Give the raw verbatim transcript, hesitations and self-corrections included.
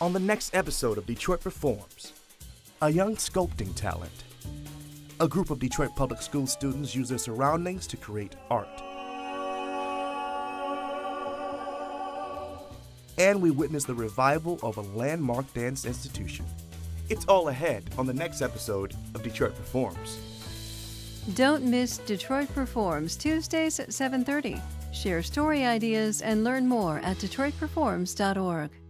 on the next episode of Detroit Performs. A young sculpting talent. A group of Detroit Public School students use their surroundings to create art. And we witness the revival of a landmark dance institution. It's all ahead on the next episode of Detroit Performs. Don't miss Detroit Performs, Tuesdays at seven thirty. Share story ideas and learn more at detroit performs dot org.